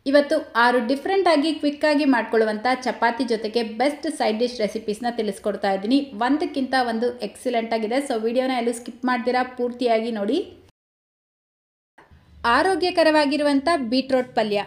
ಇವತ್ತು 6 ಡಿಫ್ರೆಂಟ್ ಆಗಿ ಕ್ವಿಕ್ ಆಗಿ ಮಾಡ್ಕೊಳ್ಳುವಂತ ಚಪಾತಿ ಜೊತೆಗೆ ಬೆಸ್ಟ್ ಸೈಡ್ ಡಿಶ್ ರೆಸಿಪೀಸ್ ನ ತಿಳಿಸ್ಕೊಡ್ತಾ ಇದ್ದೀನಿ. ಒಂದಕ್ಕಿಂತ ಒಂದು ಎಕ್ಸಲೆಂಟ್ ಆಗಿದೆ. ಸೊ ವಿಡಿಯೋನ ಎಲ್ಲೂ ಸ್ಕಿಪ್ ಮಾಡ್ದಿರಾ ಪೂರ್ತಿಯಾಗಿ ನೋಡಿ. ಆರೋಗ್ಯಕರವಾಗಿರುವಂತ ಬೀಟ್ರೂಟ್ ಪಲ್ಯ.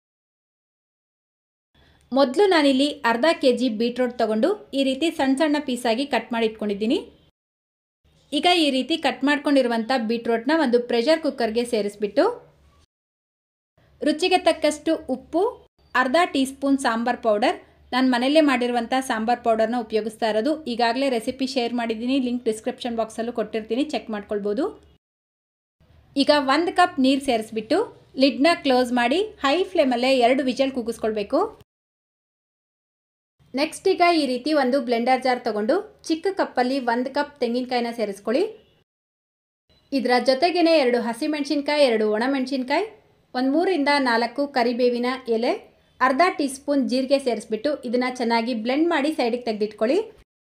ಮೊದಲು ನಾನಿಲ್ಲಿ ಅರ್ಧ ಕೆಜಿ ಬೀಟ್ರೂಟ್ ತಗೊಂಡು ಈ ರೀತಿ ಸಣ್ಣ ಸಣ್ಣ ಪೀಸ್ ಆಗಿ ಕಟ್ ಮಾಡಿ ಇಟ್ಕೊಂಡಿದ್ದೀನಿ. ಈಗ ಈ ರೀತಿ ಕಟ್ ಮಾಡ್ಕೊಂಡಿರುವಂತ ಬೀಟ್ರೂಟ್ ನ ಒಂದು ಪ್ರೆಷರ್ ಕುಕ್ಕರ್ ಗೆ ಸೇರಿಸ್ಬಿಟ್ಟು ರುಚಿಗೆ ತಕ್ಕಷ್ಟು ಉಪ್ಪು, ಅರ್ಧ ಟೀ ಸ್ಪೂನ್ ಸಾಂಬಾರ್ ಪೌಡರ್, ನಾನು ಮನೆಯಲ್ಲೇ ಮಾಡಿರುವಂತ ಸಾಂಬಾರ್ ಪೌಡರ್ನ ಉಪಯೋಗಿಸ್ತಾ ಇರೋದು. ಈಗಾಗಲೇ ರೆಸಿಪಿ ಶೇರ್ ಮಾಡಿದ್ದೀನಿ, ಲಿಂಕ್ ಡಿಸ್ಕ್ರಿಪ್ಷನ್ ಬಾಕ್ಸ್ ಅಲ್ಲೂ ಕೊಟ್ಟಿರ್ತೀನಿ, ಚೆಕ್ ಮಾಡ್ಕೊಳ್ಬೋದು. ಈಗ 1 ಕಪ್ ನೀರು ಸೇರಿಸ್ಬಿಟ್ಟು ಲಿಡ್ನ ಕ್ಲೋಸ್ ಮಾಡಿ ಹೈ ಫ್ಲೇಮಲ್ಲೇ 2 ವಿಷಲ್ ಕೂಗಿಸ್ಕೊಳ್ಬೇಕು. ನೆಕ್ಸ್ಟ್ ಈಗ ಈ ರೀತಿ ಒಂದು ಬ್ಲೆಂಡರ್ ಜಾರ್ ತಗೊಂಡು ಚಿಕ್ಕ ಕಪ್ಪಲ್ಲಿ 1 ಕಪ್ ತೆಂಗಿನಕಾಯಿನ ಸೇರಿಸ್ಕೊಳ್ಳಿ. ಇದರ ಜೊತೆಗೇನೆ 2 ಹಸಿಮೆಣಸಿನಕಾಯಿ, 2 ಒಣಮೆಣಸಿನಕಾಯಿ, 3 ರಿಂದ 4 ಕರಿಬೇವಿನ ಎಲೆ, ಅರ್ಧ ಟೀ ಸ್ಪೂನ್ ಜೀರಿಗೆ ಸೇರಿಸ್ಬಿಟ್ಟು ಇದನ್ನ ಚೆನ್ನಾಗಿ ಬ್ಲೆಂಡ್ ಮಾಡಿ ಸೈಡಿಗೆ ತೆಗೆದಿಟ್ಕೊಳ್ಳಿ.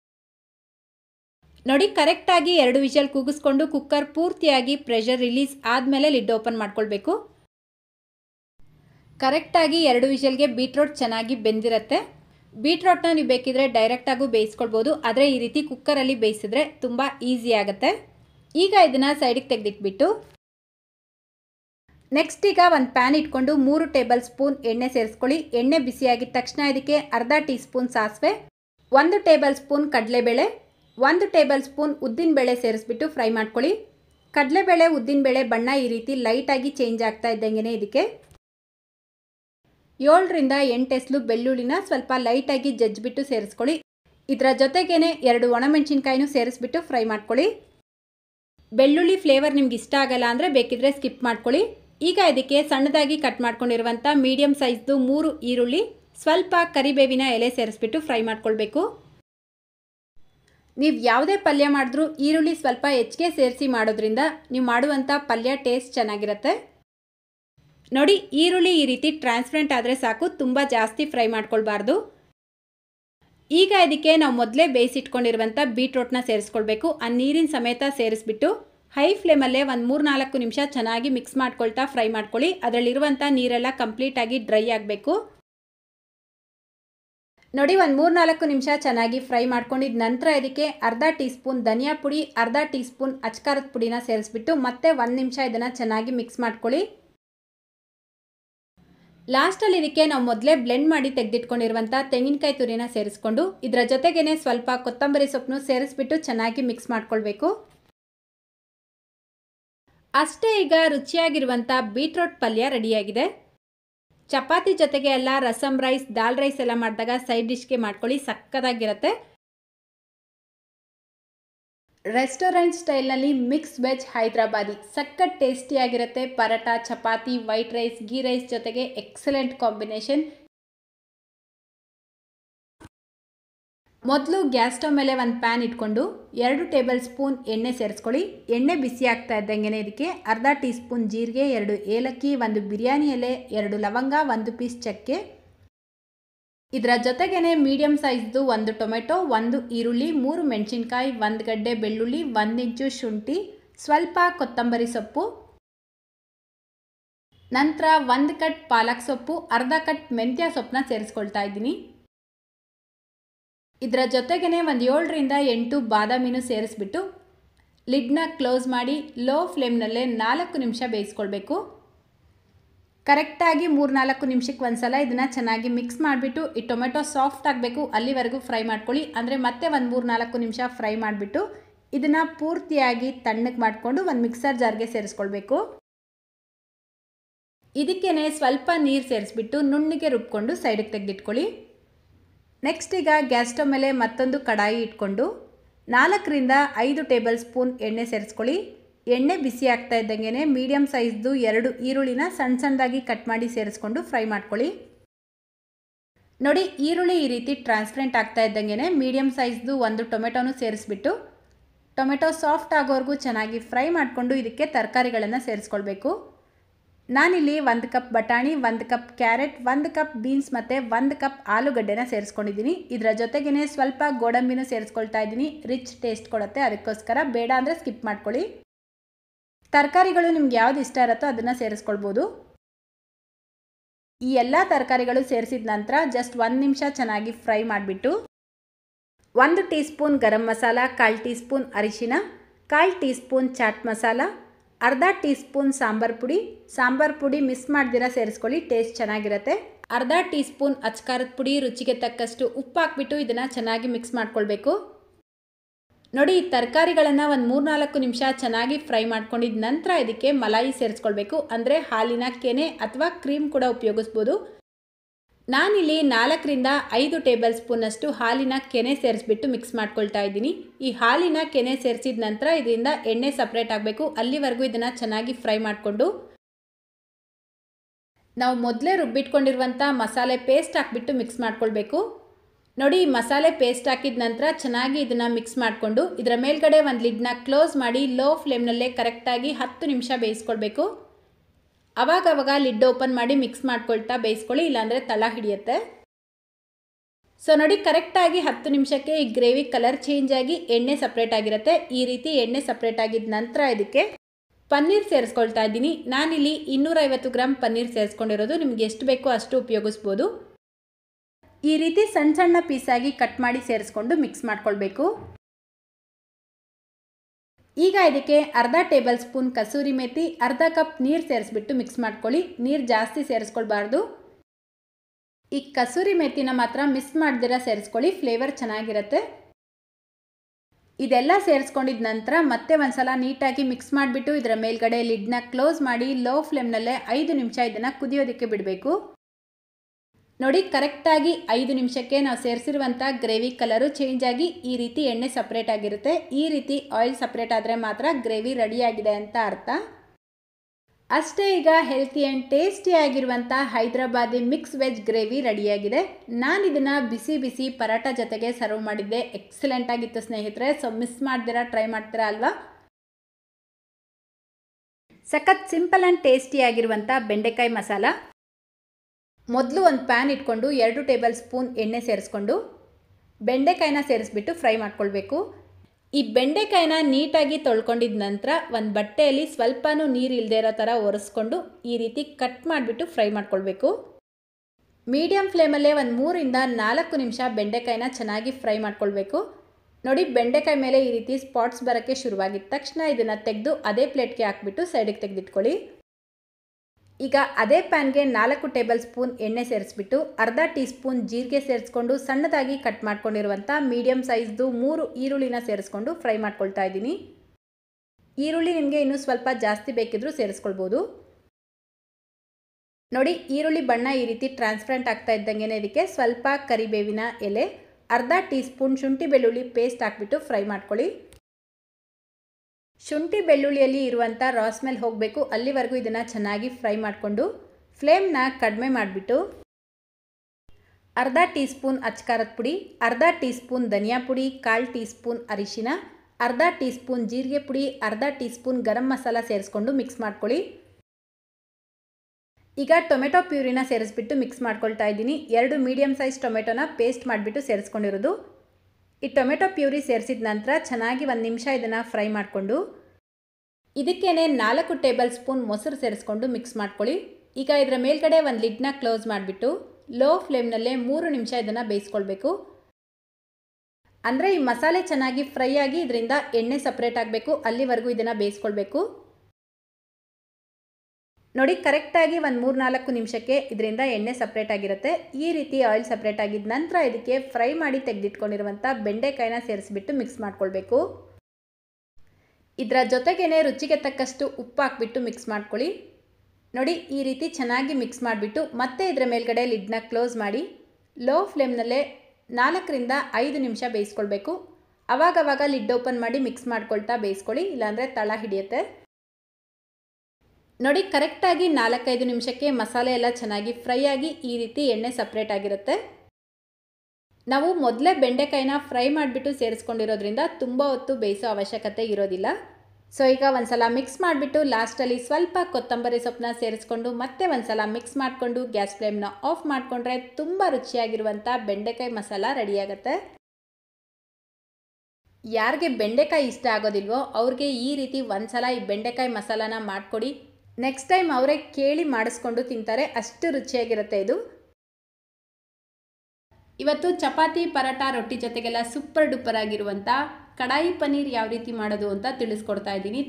ನೋಡಿ, ಕರೆಕ್ಟಾಗಿ 2 ವಿಷಲ್ ಕೂಗಿಸ್ಕೊಂಡು ಕುಕ್ಕರ್ ಪೂರ್ತಿಯಾಗಿ ಪ್ರೆಷರ್ ರಿಲೀಸ್ ಆದಮೇಲೆ ಲಿಡ್ ಓಪನ್ ಮಾಡ್ಕೊಳ್ಬೇಕು. ಕರೆಕ್ಟಾಗಿ 2 ವಿಷಲ್ಗೆ ಬೀಟ್ರೂಟ್ ಚೆನ್ನಾಗಿ ಬೆಂದಿರುತ್ತೆ. ಬೀಟ್ರೂಟ್ನ ನೀವು ಬೇಕಿದ್ರೆ ಡೈರೆಕ್ಟಾಗೂ ಬೇಯಿಸ್ಕೊಳ್ಬೋದು, ಆದರೆ ಈ ರೀತಿ ಕುಕ್ಕರಲ್ಲಿ ಬೇಯಿಸಿದ್ರೆ ತುಂಬ ಈಸಿ ಆಗುತ್ತೆ. ಈಗ ಇದನ್ನು ಸೈಡಿಗೆ ತೆಗೆದಿಟ್ಬಿಟ್ಟು ನೆಕ್ಸ್ಟ್ ಈಗ ಒಂದು ಪ್ಯಾನ್ ಇಟ್ಕೊಂಡು 3 ಟೇಬಲ್ ಸ್ಪೂನ್ ಎಣ್ಣೆ ಸೇರಿಸ್ಕೊಳ್ಳಿ. ಎಣ್ಣೆ ಬಿಸಿಯಾಗಿದ್ದ ತಕ್ಷಣ ಇದಕ್ಕೆ ಅರ್ಧ ಟೀ ಸ್ಪೂನ್ ಸಾಸಿವೆ, 1 ಟೇಬಲ್ ಸ್ಪೂನ್ ಕಡಲೆಬೇಳೆ, 1 ಟೇಬಲ್ ಸ್ಪೂನ್ ಉದ್ದಿನಬೇಳೆ ಸೇರಿಸ್ಬಿಟ್ಟು ಫ್ರೈ ಮಾಡ್ಕೊಳ್ಳಿ. ಕಡಲೆಬೇಳೆ ಉದ್ದಿನಬೇಳೆ ಬಣ್ಣ ಈ ರೀತಿ ಲೈಟಾಗಿ ಚೇಂಜ್ ಆಗ್ತಾ ಇದ್ದಂಗೆ ಇದಕ್ಕೆ 7 ರಿಂದ 8 ಎಸ್ಲು ಬೆಳ್ಳುಳ್ಳಿನ ಸ್ವಲ್ಪ ಲೈಟಾಗಿ ಜಜ್ಜಿಬಿಟ್ಟು ಸೇರಿಸ್ಕೊಳ್ಳಿ. ಇದರ ಜೊತೆಗೇನೆ 2 ಒಣಮೆಣಸಿನಕಾಯಿನೂ ಸೇರಿಸ್ಬಿಟ್ಟು ಫ್ರೈ ಮಾಡ್ಕೊಳ್ಳಿ. ಬೆಳ್ಳುಳ್ಳಿ ಫ್ಲೇವರ್ ನಿಮ್ಗೆ ಇಷ್ಟ ಆಗಲ್ಲ ಅಂದರೆ ಬೇಕಿದ್ರೆ ಸ್ಕಿಪ್ ಮಾಡ್ಕೊಳ್ಳಿ. ಈಗ ಇದಕ್ಕೆ ಸಣ್ಣದಾಗಿ ಕಟ್ ಮಾಡ್ಕೊಂಡಿರುವಂಥ ಮೀಡಿಯಮ್ ಸೈಜ್ದು 3 ಈರುಳ್ಳಿ, ಸ್ವಲ್ಪ ಕರಿಬೇವಿನ ಎಲೆ ಸೇರಿಸ್ಬಿಟ್ಟು ಫ್ರೈ ಮಾಡ್ಕೊಳ್ಬೇಕು. ನೀವು ಯಾವುದೇ ಪಲ್ಯ ಮಾಡಿದ್ರೂ ಈರುಳ್ಳಿ ಸ್ವಲ್ಪ ಹೆಚ್ಚಿಗೆ ಸೇರಿಸಿ ಮಾಡೋದ್ರಿಂದ ನೀವು ಮಾಡುವಂಥ ಪಲ್ಯ ಟೇಸ್ಟ್ ಚೆನ್ನಾಗಿರುತ್ತೆ. ನೋಡಿ, ಈರುಳ್ಳಿ ಈ ರೀತಿ ಟ್ರಾನ್ಸ್ಪರೆಂಟ್ ಆದರೆ ಸಾಕು, ತುಂಬ ಜಾಸ್ತಿ ಫ್ರೈ ಮಾಡ್ಕೊಳ್ಬಾರ್ದು. ಈಗ ಇದಕ್ಕೆ ನಾವು ಮೊದಲೇ ಬೇಯಿಸಿಟ್ಕೊಂಡಿರುವಂಥ ಬೀಟ್ರೂಟ್ನ ಸೇರಿಸ್ಕೊಳ್ಬೇಕು. ಆ ನೀರಿನ ಸಮೇತ ಸೇರಿಸ್ಬಿಟ್ಟು ಹೈ ಫ್ಲೇಮಲ್ಲೇ ಒಂದು 3-4 ನಿಮಿಷ ಚೆನ್ನಾಗಿ ಮಿಕ್ಸ್ ಮಾಡ್ಕೊಳ್ತಾ ಫ್ರೈ ಮಾಡ್ಕೊಳ್ಳಿ. ಅದರಲ್ಲಿರುವಂಥ ನೀರೆಲ್ಲ ಕಂಪ್ಲೀಟಾಗಿ ಡ್ರೈ ಆಗಬೇಕು. ನೋಡಿ, ಒಂದು 3-4 ನಿಮಿಷ ಚೆನ್ನಾಗಿ ಫ್ರೈ ಮಾಡ್ಕೊಂಡಿದ್ದ ನಂತರ ಇದಕ್ಕೆ ಅರ್ಧ ಟೀ ಸ್ಪೂನ್ ಧನಿಯಾ ಪುಡಿ, ಅರ್ಧ ಟೀ ಸ್ಪೂನ್ ಅಚ್ಕಾರದ ಪುಡಿನ ಸೇರಿಸ್ಬಿಟ್ಟು ಮತ್ತೆ 1 ನಿಮಿಷ ಇದನ್ನು ಚೆನ್ನಾಗಿ ಮಿಕ್ಸ್ ಮಾಡ್ಕೊಳ್ಳಿ. ಲಾಸ್ಟಲ್ಲಿ ಇದಕ್ಕೆ ನಾವು ಮೊದಲೇ ಬ್ಲೆಂಡ್ ಮಾಡಿ ತೆಗೆದಿಟ್ಕೊಂಡಿರುವಂಥ ತೆಂಗಿನಕಾಯಿ ತುರಿನ ಸೇರಿಸ್ಕೊಂಡು ಇದರ ಜೊತೆಗೇನೆ ಸ್ವಲ್ಪ ಕೊತ್ತಂಬರಿ ಸೊಪ್ಪನ್ನು ಸೇರಿಸ್ಬಿಟ್ಟು ಚೆನ್ನಾಗಿ ಮಿಕ್ಸ್ ಮಾಡ್ಕೊಳ್ಬೇಕು. ಅಷ್ಟೇ, ಈಗ ರುಚಿಯಾಗಿರುವಂಥ ಬೀಟ್ರೂಟ್ ಪಲ್ಯ ರೆಡಿಯಾಗಿದೆ. ಚಪಾತಿ ಜೊತೆಗೆ ಎಲ್ಲ ರಸಮ್ ರೈಸ್, ದಾಲ್ ರೈಸ್ ಎಲ್ಲ ಮಾಡಿದಾಗ ಸೈಡ್ ಡಿಶ್ಗೆ ಮಾಡ್ಕೊಳ್ಳಿ, ಸಕ್ಕತ್ತಾಗಿರುತ್ತೆ. ರೆಸ್ಟೋರೆಂಟ್ ಸ್ಟೈಲ್ನಲ್ಲಿ ಮಿಕ್ಸ್ ವೆಜ್ ಹೈದರಾಬಾದಿ ಸಖತ್ ಟೇಸ್ಟಿಯಾಗಿರುತ್ತೆ. Parotta, chapati, white rice, ghee rice ಜೊತೆಗೆ ಎಕ್ಸಲೆಂಟ್ ಕಾಂಬಿನೇಷನ್. ಮೊದಲು ಗ್ಯಾಸ್ ಸ್ಟವ್ ಮೇಲೆ ಒಂದು ಪ್ಯಾನ್ ಇಟ್ಕೊಂಡು 2 ಟೇಬಲ್ ಸ್ಪೂನ್ ಎಣ್ಣೆ ಸೇರಿಸ್ಕೊಳ್ಳಿ. ಎಣ್ಣೆ ಬಿಸಿ ಆಗ್ತಾ ಇದ್ದಂಗೆ ಇದಕ್ಕೆ ಅರ್ಧ ಟೀ ಸ್ಪೂನ್ ಜೀರಿಗೆ, 2 ಏಲಕ್ಕಿ, 1 ಬಿರಿಯಾನಿ ಎಲೆ, 2 ಲವಂಗ, 1 ಪೀಸ್ ಚಕ್ಕೆ, ಇದರ ಜೊತೆಗೇನೆ ಮೀಡಿಯಂ ಸೈಜ್ದು 1 ಟೊಮೆಟೊ, 1 ಈರುಳ್ಳಿ, 3 ಮೆಣಸಿನ್ಕಾಯಿ, 1 ಗಡ್ಡೆ ಬೆಳ್ಳುಳ್ಳಿ, 1 ಇಂಚು ಶುಂಠಿ, ಸ್ವಲ್ಪ ಕೊತ್ತಂಬರಿ ಸೊಪ್ಪು, ನಂತರ 1 ಕಟ್ ಪಾಲಕ್ ಸೊಪ್ಪು, ಅರ್ಧ ಕಟ್ ಮೆಂತ್ಯ ಸೊಪ್ಪನ್ನ ಸೇರಿಸ್ಕೊಳ್ತಾ ಇದ್ದೀನಿ. ಇದರ ಜೊತೆಗೇನೆ ಒಂದು 7 ರಿಂದ 8 ಬಾದಾಮಿನೂ ಸೇರಿಸ್ಬಿಟ್ಟು ಲಿಡ್ನ ಕ್ಲೋಸ್ ಮಾಡಿ ಲೋ ಫ್ಲೇಮ್ನಲ್ಲೇ 4 ನಿಮಿಷ ಬೇಯಿಸ್ಕೊಳ್ಬೇಕು. ಕರೆಕ್ಟಾಗಿ 3-4 ನಿಮಿಷಕ್ಕೆ ಒಂದ್ಸಲ ಇದನ್ನು ಚೆನ್ನಾಗಿ ಮಿಕ್ಸ್ ಮಾಡಿಬಿಟ್ಟು ಈ ಟೊಮೆಟೊ ಸಾಫ್ಟ್ ಆಗಬೇಕು ಅಲ್ಲಿವರೆಗೂ ಫ್ರೈ ಮಾಡ್ಕೊಳ್ಳಿ. ಅಂದರೆ ಮತ್ತೆ ಒಂದು 3-4 ನಿಮಿಷ ಫ್ರೈ ಮಾಡಿಬಿಟ್ಟು ಇದನ್ನು ಪೂರ್ತಿಯಾಗಿ ತಣ್ಣಗೆ ಮಾಡಿಕೊಂಡು ಒಂದು ಮಿಕ್ಸರ್ ಜಾರ್ಗೆ ಸೇರಿಸ್ಕೊಳ್ಬೇಕು. ಇದಕ್ಕೇನೆ ಸ್ವಲ್ಪ ನೀರು ಸೇರಿಸ್ಬಿಟ್ಟು ನುಣ್ಣಗೆ ರುಬ್ಕೊಂಡು ಸೈಡಿಗೆ ತೆಗೆದಿಟ್ಕೊಳ್ಳಿ. ನೆಕ್ಸ್ಟ್ ಈಗ ಗ್ಯಾಸ್ ಸ್ಟವ್ ಮೇಲೆ ಮತ್ತೊಂದು ಕಡಾಯಿ ಇಟ್ಕೊಂಡು 4 ರಿಂದ 5 ಟೇಬಲ್ ಸ್ಪೂನ್ ಎಣ್ಣೆ ಸೇರಿಸ್ಕೊಳ್ಳಿ. ಎಣ್ಣೆ ಬಿಸಿ ಆಗ್ತಾ ಇದ್ದಂಗೆ ಮೀಡಿಯಂ ಸೈಜ್ದು 2 ಈರುಳ್ಳಿನ ಸಣ್ಣ ಸಣ್ಣದಾಗಿ ಕಟ್ ಮಾಡಿ ಸೇರಿಸ್ಕೊಂಡು ಫ್ರೈ ಮಾಡ್ಕೊಳ್ಳಿ. ನೋಡಿ, ಈರುಳ್ಳಿ ಈ ರೀತಿ ಟ್ರಾನ್ಸ್ಪರೆಂಟ್ ಆಗ್ತಾ ಇದ್ದಂಗೆ ಮೀಡಿಯಂ ಸೈಜ್ದು 1 ಟೊಮೆಟೊನೂ ಸೇರಿಸ್ಬಿಟ್ಟು ಟೊಮೆಟೊ ಸಾಫ್ಟ್ ಆಗೋವರೆಗೂ ಚೆನ್ನಾಗಿ ಫ್ರೈ ಮಾಡಿಕೊಂಡು ಇದಕ್ಕೆ ತರಕಾರಿಗಳನ್ನು ಸೇರಿಸ್ಕೊಳ್ಬೇಕು. ನಾನಿಲ್ಲಿ 1 ಕಪ್ ಬಟಾಣಿ, 1 ಕಪ್ ಕ್ಯಾರೆಟ್, 1 ಕಪ್ ಬೀನ್ಸ್ ಮತ್ತು 1 ಕಪ್ ಆಲೂಗಡ್ಡೆನ ಸೇರಿಸ್ಕೊಂಡಿದ್ದೀನಿ. ಇದರ ಜೊತೆಗೇ ಸ್ವಲ್ಪ ಗೋಡಂಬಿನೂ ಸೇರಿಸ್ಕೊಳ್ತಾ ಇದ್ದೀನಿ. ರಿಚ್ ಟೇಸ್ಟ್ ಕೊಡುತ್ತೆ, ಅದಕ್ಕೋಸ್ಕರ. ಬೇಡ ಅಂದರೆ ಸ್ಕಿಪ್ ಮಾಡ್ಕೊಳ್ಳಿ. ತರಕಾರಿಗಳು ನಿಮ್ಗೆ ಯಾವ್ದು ಇಷ್ಟ ಇರುತ್ತೋ ಅದನ್ನು ಸೇರಿಸ್ಕೊಳ್ಬೋದು. ಈ ಎಲ್ಲ ತರಕಾರಿಗಳು ಸೇರಿಸಿದ ನಂತರ ಜಸ್ಟ್ 1 ನಿಮಿಷ ಚೆನ್ನಾಗಿ ಫ್ರೈ ಮಾಡಿಬಿಟ್ಟು 1 teaspoon garam masala, 1/4 teaspoon ಅರಿಶಿನ, 1/4 ಟೀ ಸ್ಪೂನ್ ಚಾಟ್ ಮಸಾಲ, ಅರ್ಧ ಟೀ ಸ್ಪೂನ್ ಸಾಂಬಾರ್ ಪುಡಿ ಮಿಸ್ ಮಾಡ್ದಿರ ಸೇರಿಸ್ಕೊಳ್ಳಿ, ಟೇಸ್ಟ್ ಚೆನ್ನಾಗಿರುತ್ತೆ. ಅರ್ಧ ಟೀ ಸ್ಪೂನ್ ಅಚ್ಕಾರದ ಪುಡಿ, ರುಚಿಗೆ ತಕ್ಕಷ್ಟು ಉಪ್ಪು ಹಾಕ್ಬಿಟ್ಟು ಇದನ್ನು ಚೆನ್ನಾಗಿ ಮಿಕ್ಸ್ ಮಾಡ್ಕೊಳ್ಬೇಕು. ನೋಡಿ, ಈ ತರಕಾರಿಗಳನ್ನು ಒಂದು 3-4 ನಿಮಿಷ ಚೆನ್ನಾಗಿ ಫ್ರೈ ಮಾಡ್ಕೊಂಡಿದ ನಂತರ ಇದಕ್ಕೆ ಮಲಾಯಿ ಸೇರಿಸ್ಕೊಳ್ಬೇಕು. ಅಂದರೆ ಹಾಲಿನ ಕೆನೆ ಅಥವಾ ಕ್ರೀಮ್ ಕೂಡ ಉಪಯೋಗಿಸ್ಬೋದು. ನಾನಿಲ್ಲಿ 4-5 ಟೇಬಲ್ ಸ್ಪೂನಷ್ಟು ಹಾಲಿನ ಕೆನೆ ಸೇರಿಸ್ಬಿಟ್ಟು ಮಿಕ್ಸ್ ಮಾಡ್ಕೊಳ್ತಾ ಇದ್ದೀನಿ. ಈ ಹಾಲಿನ ಕೆನೆ ಸೇರಿಸಿದ ನಂತರ ಇದರಿಂದ ಎಣ್ಣೆ ಸಪ್ರೇಟ್ ಆಗಬೇಕು. ಅಲ್ಲಿವರೆಗೂ ಇದನ್ನು ಚೆನ್ನಾಗಿ ಫ್ರೈ ಮಾಡಿಕೊಂಡು ನಾವು ಮೊದಲೇ ರುಬ್ಬಿಟ್ಕೊಂಡಿರುವಂಥ ಮಸಾಲೆ ಪೇಸ್ಟ್ ಹಾಕ್ಬಿಟ್ಟು ಮಿಕ್ಸ್ ಮಾಡ್ಕೊಳ್ಬೇಕು. ನೋಡಿ, ಈ ಮಸಾಲೆ ಪೇಸ್ಟ್ ಹಾಕಿದ ನಂತರ ಚೆನ್ನಾಗಿ ಇದನ್ನು ಮಿಕ್ಸ್ ಮಾಡಿಕೊಂಡು ಇದರ ಮೇಲ್ಗಡೆ ಒಂದು ಲಿಡ್ನ ಕ್ಲೋಸ್ ಮಾಡಿ ಲೋ ಫ್ಲೇಮ್ನಲ್ಲೇ ಕರೆಕ್ಟಾಗಿ 10 ನಿಮಿಷ ಬೇಯಿಸ್ಕೊಳ್ಬೇಕು. ಆವಾಗವಾಗ ಲಿಡ್ ಓಪನ್ ಮಾಡಿ ಮಿಕ್ಸ್ ಮಾಡ್ಕೊಳ್ತಾ ಬೇಯಿಸ್ಕೊಳ್ಳಿ, ಇಲ್ಲಾಂದರೆ ತಳ ಹಿಡಿಯುತ್ತೆ. ಸೊ ನೋಡಿ, ಕರೆಕ್ಟಾಗಿ 10 ನಿಮಿಷಕ್ಕೆ ಈ ಗ್ರೇವಿ ಕಲರ್ ಚೇಂಜ್ ಆಗಿ ಎಣ್ಣೆ ಸಪ್ರೇಟ್ ಆಗಿರುತ್ತೆ. ಈ ರೀತಿ ಎಣ್ಣೆ ಸಪ್ರೇಟ್ ಆಗಿದ ನಂತರ ಇದಕ್ಕೆ ಪನ್ನೀರ್ ಸೇರಿಸ್ಕೊಳ್ತಾ ಇದ್ದೀನಿ. ನಾನಿಲ್ಲಿ 250 ಗ್ರಾಮ್ ಪನ್ನೀರ್ ಸೇರಿಸ್ಕೊಂಡಿರೋದು. ನಿಮ್ಗೆ ಎಷ್ಟು ಬೇಕೋ ಅಷ್ಟು ಉಪಯೋಗಿಸ್ಬೋದು. ಈ ರೀತಿ ಸಣ್ಣ ಸಣ್ಣ ಪೀಸಾಗಿ ಕಟ್ ಮಾಡಿ ಸೇರಿಸ್ಕೊಂಡು ಮಿಕ್ಸ್ ಮಾಡ್ಕೊಳ್ಬೇಕು. ಈಗ ಇದಕ್ಕೆ ಅರ್ಧ ಟೇಬಲ್ ಸ್ಪೂನ್ ಕಸೂರಿ ಮೇಥಿ, ಅರ್ಧ ಕಪ್ ನೀರು ಸೇರಿಸ್ಬಿಟ್ಟು ಮಿಕ್ಸ್ ಮಾಡ್ಕೊಳ್ಳಿ. ನೀರು ಜಾಸ್ತಿ ಸೇರಿಸ್ಕೊಳ್ಬಾರ್ದು. ಈ ಕಸೂರಿ ಮೇಥಿನ ಮಾತ್ರ ಮಿಸ್ ಮಾಡ್ದಿರ ಸೇರಿಸ್ಕೊಳ್ಳಿ, ಫ್ಲೇವರ್ ಚೆನ್ನಾಗಿರುತ್ತೆ. ಇದೆಲ್ಲ ಸೇರಿಸ್ಕೊಂಡಿದ ನಂತರ ಮತ್ತೆ ಒಂದ್ಸಲ ನೀಟಾಗಿ ಮಿಕ್ಸ್ ಮಾಡಿಬಿಟ್ಟು ಇದರ ಮೇಲ್ಗಡೆ ಲಿಡ್ನ ಕ್ಲೋಸ್ ಮಾಡಿ ಲೋ ಫ್ಲೇಮ್ನಲ್ಲೇ 5 ನಿಮಿಷ ಇದನ್ನು ಕುದಿಯೋದಕ್ಕೆ ಬಿಡಬೇಕು. ನೋಡಿ, ಕರೆಕ್ಟಾಗಿ 5 ನಿಮಿಷಕ್ಕೆ ನಾವು ಸೇರಿಸಿರುವಂಥ ಗ್ರೇವಿ ಕಲರು ಚೇಂಜ್ ಆಗಿ ಈ ರೀತಿ ಎಣ್ಣೆ ಸಪ್ರೇಟ್ ಆಗಿರುತ್ತೆ. ಈ ರೀತಿ ಆಯಿಲ್ ಸಪ್ರೇಟ್ ಆದರೆ ಮಾತ್ರ ಗ್ರೇವಿ ರೆಡಿಯಾಗಿದೆ ಅಂತ ಅರ್ಥ. ಅಷ್ಟೇ, ಈಗ ಹೆಲ್ತಿ ಆ್ಯಂಡ್ ಟೇಸ್ಟಿ ಆಗಿರುವಂಥ ಹೈದರಾಬಾದಿ ಮಿಕ್ಸ್ ವೆಜ್ ಗ್ರೇವಿ ರೆಡಿಯಾಗಿದೆ. ನಾನು ಇದನ್ನು ಬಿಸಿ ಬಿಸಿ ಪರಾಟ ಜೊತೆಗೆ ಸರ್ವ್ ಮಾಡಿದ್ದೆ. ಎಕ್ಸಲೆಂಟ್ ಆಗಿತ್ತು ಸ್ನೇಹಿತರೆ. ಸೊ ಮಿಸ್ ಮಾಡ್ದಿರಾ ಟ್ರೈ ಮಾಡ್ತೀರಾ ಅಲ್ವಾ? ಸಖತ್ ಸಿಂಪಲ್ ಆ್ಯಂಡ್ ಟೇಸ್ಟಿ ಆಗಿರುವಂಥ ಬೆಂಡೆಕಾಯಿ ಮಸಾಲ. ಮೊದಲು ಒಂದು ಪ್ಯಾನ್ ಇಟ್ಕೊಂಡು 2 ಟೇಬಲ್ ಸ್ಪೂನ್ ಎಣ್ಣೆ ಸೇರಿಸ್ಕೊಂಡು ಬೆಂಡೆಕಾಯಿನ ಸೇರಿಸ್ಬಿಟ್ಟು ಫ್ರೈ ಮಾಡ್ಕೊಳ್ಬೇಕು. ಈ ಬೆಂಡೆಕಾಯಿನ ನೀಟಾಗಿ ತೊಳ್ಕೊಂಡಿದ ನಂತರ ಒಂದು ಬಟ್ಟೆಯಲ್ಲಿ ಸ್ವಲ್ಪನೂ ನೀರು ಇಲ್ಲದೆ ಇರೋ ಥರ ಒರೆಸ್ಕೊಂಡು ಈ ರೀತಿ ಕಟ್ ಮಾಡಿಬಿಟ್ಟು ಫ್ರೈ ಮಾಡ್ಕೊಳ್ಬೇಕು. ಮೀಡಿಯಮ್ ಫ್ಲೇಮಲ್ಲೇ ಒಂದು 3-4 ನಿಮಿಷ ಬೆಂಡೆಕಾಯಿನ ಚೆನ್ನಾಗಿ ಫ್ರೈ ಮಾಡ್ಕೊಳ್ಬೇಕು. ನೋಡಿ, ಬೆಂಡೆಕಾಯಿ ಮೇಲೆ ಈ ರೀತಿ ಸ್ಪಾಟ್ಸ್ ಬರೋಕ್ಕೆ ಶುರುವಾಗಿದ್ದ ತಕ್ಷಣ ಇದನ್ನು ತೆಗೆದು ಅದೇ ಪ್ಲೇಟ್ಗೆ ಹಾಕ್ಬಿಟ್ಟು ಸೈಡಿಗೆ ತೆಗೆದಿಟ್ಕೊಳ್ಳಿ. ಈಗ ಅದೇ ಪ್ಯಾನ್ಗೆ 4 ಟೇಬಲ್ ಸ್ಪೂನ್ ಎಣ್ಣೆ ಸೇರಿಸ್ಬಿಟ್ಟು ಅರ್ಧ ಟೀ ಸ್ಪೂನ್ ಜೀರಿಗೆ ಸೇರಿಸ್ಕೊಂಡು ಸಣ್ಣದಾಗಿ ಕಟ್ ಮಾಡ್ಕೊಂಡಿರುವಂಥ ಮೀಡಿಯಮ್ ಸೈಜ್ದು 3 ಈರುಳ್ಳಿನ ಸೇರಿಸ್ಕೊಂಡು ಫ್ರೈ ಮಾಡ್ಕೊಳ್ತಾ ಇದ್ದೀನಿ. ಈರುಳ್ಳಿ ನಿಮಗೆ ಇನ್ನೂ ಸ್ವಲ್ಪ ಜಾಸ್ತಿ ಬೇಕಿದ್ರೂ ಸೇರಿಸ್ಕೊಳ್ಬೋದು. ನೋಡಿ, ಈರುಳ್ಳಿ ಬಣ್ಣ ಈ ರೀತಿ ಟ್ರಾನ್ಸ್ಪರೆಂಟ್ ಆಗ್ತಾ ಇದ್ದಂಗೆ ಇದಕ್ಕೆ ಸ್ವಲ್ಪ ಕರಿಬೇವಿನ ಎಲೆ, ಅರ್ಧ ಟೀ ಸ್ಪೂನ್ ಶುಂಠಿ ಬೆಳ್ಳುಳ್ಳಿ ಪೇಸ್ಟ್ ಹಾಕ್ಬಿಟ್ಟು ಫ್ರೈ ಮಾಡ್ಕೊಳ್ಳಿ. ಶುಂಠಿ ಬೆಳ್ಳುಳ್ಳಿಯಲ್ಲಿ ಇರುವಂಥ ರಾ ಸ್ಮೆಲ್ ಹೋಗಬೇಕು, ಅಲ್ಲಿವರೆಗೂ ಇದನ್ನು ಚೆನ್ನಾಗಿ ಫ್ರೈ ಮಾಡಿಕೊಂಡು ಫ್ಲೇಮ್ನ ಕಡಿಮೆ ಮಾಡಿಬಿಟ್ಟು ಅರ್ಧ ಟೀ ಸ್ಪೂನ್ ಅಚ್ಕಾರದ ಪುಡಿ, ಅರ್ಧ ಟೀ ಸ್ಪೂನ್ ಧನಿಯಾ ಪುಡಿ, 1/4 ಟೀ ಸ್ಪೂನ್ ಅರಿಶಿನ, ಅರ್ಧ ಟೀ ಸ್ಪೂನ್ ಜೀರಿಗೆ ಪುಡಿ, ಅರ್ಧ ಟೀ ಸ್ಪೂನ್ ಗರಂ ಮಸಾಲ ಸೇರಿಸ್ಕೊಂಡು ಮಿಕ್ಸ್ ಮಾಡ್ಕೊಳ್ಳಿ. ಈಗ ಟೊಮೆಟೊ ಪ್ಯೂರಿನ ಸೇರಿಸ್ಬಿಟ್ಟು ಮಿಕ್ಸ್ ಮಾಡ್ಕೊಳ್ತಾ ಇದ್ದೀನಿ. 2 ಮೀಡಿಯಮ್ ಸೈಜ್ ಟೊಮೆಟೊನ ಪೇಸ್ಟ್ ಮಾಡಿಬಿಟ್ಟು ಸೇರಿಸ್ಕೊಂಡಿರೋದು. ಈ ಟೊಮೆಟೊ ಪ್ಯೂರಿ ಸೇರಿಸಿದ ನಂತರ ಚೆನ್ನಾಗಿ 1 ನಿಮಿಷ ಇದನ್ನು ಫ್ರೈ ಮಾಡಿಕೊಂಡು ಇದಕ್ಕೇನೆ 4 ಟೇಬಲ್ ಸ್ಪೂನ್ ಮೊಸರು ಸೇರಿಸ್ಕೊಂಡು ಮಿಕ್ಸ್ ಮಾಡ್ಕೊಳ್ಳಿ. ಈಗ ಇದರ ಮೇಲ್ಗಡೆ ಒಂದು ಲಿಡ್ನ ಕ್ಲೋಸ್ ಮಾಡಿಬಿಟ್ಟು ಲೋ ಫ್ಲೇಮ್ನಲ್ಲೇ 3 ನಿಮಿಷ ಇದನ್ನು ಬೇಯಿಸ್ಕೊಳ್ಬೇಕು. ಅಂದರೆ ಈ ಮಸಾಲೆ ಚೆನ್ನಾಗಿ ಫ್ರೈ ಆಗಿ ಇದರಿಂದ ಎಣ್ಣೆ ಸಪ್ರೇಟ್ ಆಗಬೇಕು, ಅಲ್ಲಿವರೆಗೂ ಇದನ್ನು ಬೇಯಿಸ್ಕೊಳ್ಬೇಕು. ನೋಡಿ, ಕರೆಕ್ಟಾಗಿ ಒಂದು 3-4 ನಿಮಿಷಕ್ಕೆ ಇದರಿಂದ ಎಣ್ಣೆ ಸಪ್ರೇಟ್ ಆಗಿರುತ್ತೆ. ಈ ರೀತಿ ಆಯಿಲ್ ಸಪ್ರೇಟ್ ಆಗಿದ ನಂತರ ಇದಕ್ಕೆ ಫ್ರೈ ಮಾಡಿ ತೆಗೆದಿಟ್ಕೊಂಡಿರುವಂಥ ಬೆಂಡೆಕಾಯಿನ ಸೇರಿಸ್ಬಿಟ್ಟು ಮಿಕ್ಸ್ ಮಾಡ್ಕೊಳ್ಬೇಕು. ಇದರ ಜೊತೆಗೇನೆ ರುಚಿಗೆ ತಕ್ಕಷ್ಟು ಉಪ್ಪು ಹಾಕ್ಬಿಟ್ಟು ಮಿಕ್ಸ್ ಮಾಡ್ಕೊಳ್ಳಿ. ನೋಡಿ, ಈ ರೀತಿ ಚೆನ್ನಾಗಿ ಮಿಕ್ಸ್ ಮಾಡಿಬಿಟ್ಟು ಮತ್ತೆ ಇದರ ಮೇಲ್ಗಡೆ ಲಿಡ್ನ ಕ್ಲೋಸ್ ಮಾಡಿ ಲೋ ಫ್ಲೇಮ್ನಲ್ಲೇ 4-5 ನಿಮಿಷ ಬೇಯಿಸ್ಕೊಳ್ಬೇಕು. ಆವಾಗವಾಗ ಲಿಡ್ ಓಪನ್ ಮಾಡಿ ಮಿಕ್ಸ್ ಮಾಡ್ಕೊಳ್ತಾ ಬೇಯಿಸ್ಕೊಳ್ಳಿ, ಇಲ್ಲಾಂದರೆ ತಳ ಹಿಡಿಯುತ್ತೆ. ನೋಡಿ, ಕರೆಕ್ಟಾಗಿ 4-5 ನಿಮಿಷಕ್ಕೆ ಮಸಾಲೆ ಎಲ್ಲ ಚೆನ್ನಾಗಿ ಫ್ರೈ ಆಗಿ ಈ ರೀತಿ ಎಣ್ಣೆ ಸಪ್ರೇಟ್ ಆಗಿರುತ್ತೆ. ನಾವು ಮೊದಲೇ ಬೆಂಡೆಕಾಯಿನ ಫ್ರೈ ಮಾಡಿಬಿಟ್ಟು ಸೇರಿಸ್ಕೊಂಡಿರೋದ್ರಿಂದ ತುಂಬ ಹೊತ್ತು ಬೇಯಿಸೋ ಅವಶ್ಯಕತೆ ಇರೋದಿಲ್ಲ. ಸೊ ಈಗ ಒಂದ್ಸಲ ಮಿಕ್ಸ್ ಮಾಡಿಬಿಟ್ಟು ಲಾಸ್ಟಲ್ಲಿ ಸ್ವಲ್ಪ ಕೊತ್ತಂಬರಿ ಸೊಪ್ಪನ್ನ ಸೇರಿಸ್ಕೊಂಡು ಮತ್ತೆ ಒಂದ್ಸಲ ಮಿಕ್ಸ್ ಮಾಡಿಕೊಂಡು ಗ್ಯಾಸ್ ಫ್ಲೇಮ್ನ ಆಫ್ ಮಾಡಿಕೊಂಡ್ರೆ ತುಂಬ ರುಚಿಯಾಗಿರುವಂಥ ಬೆಂಡೆಕಾಯಿ ಮಸಾಲ ರೆಡಿಯಾಗುತ್ತೆ. ಯಾರಿಗೆ ಬೆಂಡೆಕಾಯಿ ಇಷ್ಟ ಆಗೋದಿಲ್ವೋ ಅವ್ರಿಗೆ ಈ ರೀತಿ ಒಂದ್ಸಲ ಈ ಬೆಂಡೆಕಾಯಿ ಮಸಾಲಾನ ಮಾಡಿಕೊಡಿ. ನೆಕ್ಸ್ಟ್ ಟೈಮ್ ಅವರೇ ಕೇಳಿ ಮಾಡಿಸ್ಕೊಂಡು ತಿಂತಾರೆ, ಅಷ್ಟು ರುಚಿಯಾಗಿರುತ್ತೆ ಇದು. ಇವತ್ತು ಚಪಾತಿ, ಪರೋಟ, ರೊಟ್ಟಿ ಜೊತೆಗೆಲ್ಲ ಸೂಪರ್ ಡೂಪರ್ ಆಗಿರುವಂಥ ಕಡಾಯಿ ಪನ್ನೀರ್ ಯಾವ ರೀತಿ ಮಾಡೋದು ಅಂತ ತಿಳಿಸ್ಕೊಡ್ತಾ ಇದ್ದೀನಿ.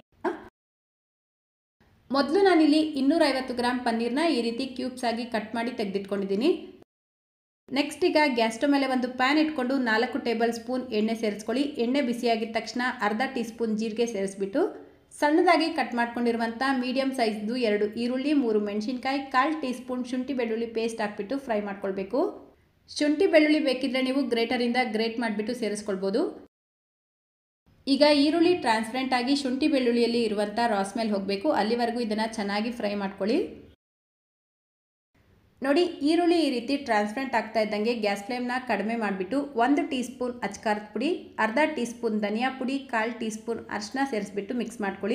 ಮೊದಲು ನಾನಿಲ್ಲಿ 250 ಗ್ರಾಮ್ ಪನ್ನೀರ್ನ ಈ ರೀತಿ ಕ್ಯೂಬ್ಸ್ ಆಗಿ ಕಟ್ ಮಾಡಿ ತೆಗೆದಿಟ್ಕೊಂಡಿದ್ದೀನಿ. ನೆಕ್ಸ್ಟ್ ಈಗ ಗ್ಯಾಸ್ ಸ್ಟವ್ ಮೇಲೆ ಒಂದು ಪ್ಯಾನ್ ಇಟ್ಕೊಂಡು 4 ಟೇಬಲ್ ಸ್ಪೂನ್ ಎಣ್ಣೆ ಸೇರಿಸ್ಕೊಳ್ಳಿ. ಎಣ್ಣೆ ಬಿಸಿಯಾಗಿದ್ದ ತಕ್ಷಣ ಅರ್ಧ ಟೀ ಸ್ಪೂನ್ ಜೀರಿಗೆ ಸೇರಿಸ್ಬಿಟ್ಟು ಸಣ್ಣದಾಗಿ ಕಟ್ ಮಾಡ್ಕೊಂಡಿರುವಂಥ ಮೀಡಿಯಮ್ ಸೈಜ್ದು 2 ಈರುಳ್ಳಿ, 3 ಮೆಣಸಿನ್ಕಾಯಿ, 1/4 ಟೀ ಸ್ಪೂನ್ ಶುಂಠಿ ಬೆಳ್ಳುಳ್ಳಿ ಪೇಸ್ಟ್ ಹಾಕ್ಬಿಟ್ಟು ಫ್ರೈ ಮಾಡ್ಕೊಳ್ಬೇಕು. ಶುಂಠಿ ಬೆಳ್ಳುಳ್ಳಿ ಬೇಕಿದ್ರೆ ನೀವು ಗ್ರೇಟರಿಂದ ಗ್ರೇಟ್ ಮಾಡಿಬಿಟ್ಟು ಸೇರಿಸ್ಕೊಳ್ಬೋದು. ಈಗ ಈರುಳ್ಳಿ ಟ್ರಾನ್ಸ್ಪರೆಂಟ್ ಆಗಿ ಶುಂಠಿ ಬೆಳ್ಳುಳ್ಳಿಯಲ್ಲಿ ಇರುವಂಥ ರಾ ಸ್ಮೆಲ್ ಹೋಗಬೇಕು, ಅಲ್ಲಿವರೆಗೂ ಇದನ್ನು ಚೆನ್ನಾಗಿ ಫ್ರೈ ಮಾಡ್ಕೊಳ್ಳಿ. ನೋಡಿ, ಈರುಳ್ಳಿ ಈ ರೀತಿ ಟ್ರಾನ್ಸ್ಪರೆಂಟ್ ಆಗ್ತಾ ಇದ್ದಂಗೆ ಗ್ಯಾಸ್ ಫ್ಲೇಮ್ನ ಕಡಿಮೆ ಮಾಡಿಬಿಟ್ಟು 1 ಟೀ ಸ್ಪೂನ್ ಅಚ್ಕಾರದ ಪುಡಿ, ಅರ್ಧ ಟೀ ಸ್ಪೂನ್ ಧನಿಯಾ ಪುಡಿ, 1/4 ಟೀ ಸ್ಪೂನ್ ಅರಿಶಿನ ಸೇರಿಸ್ಬಿಟ್ಟು ಮಿಕ್ಸ್ ಮಾಡ್ಕೊಳ್ಳಿ.